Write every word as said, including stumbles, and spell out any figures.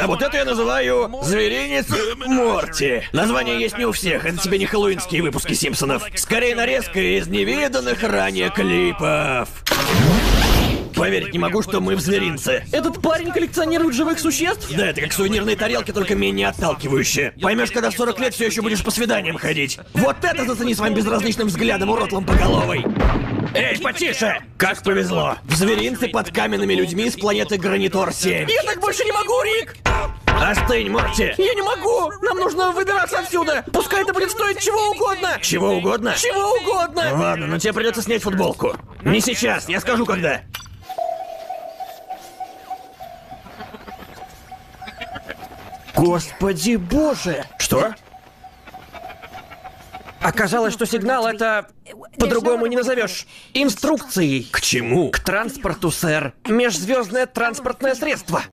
вот это я называю зверинец Морти. Название есть не у всех, это тебе не хэллоуинские выпуски Симпсонов. Скорее нарезка из невиданных ранее клипов. Поверить не могу, что мы в зверинце. Этот парень коллекционирует живых существ? Да, это как сувенирные тарелки, только менее отталкивающие. Поймешь, когда в сорок лет все еще будешь по свиданиям ходить. Вот это зацени своим безразличным взглядом, урод ломпоголовый. Эй, потише! Как повезло. В зверинце под каменными людьми с планеты Гранитор семь. Я так больше не могу, Рик! Остынь, Морти! Я не могу! Нам нужно выбираться отсюда! Пускай это будет стоить чего угодно! Чего угодно? Чего угодно! Ладно, но тебе придется снять футболку. Не сейчас, я скажу когда. Господи боже! Что? Оказалось, что сигнал это... По-другому не назовешь. Инструкцией. К чему? К транспорту, сэр. Межзвездное транспортное средство.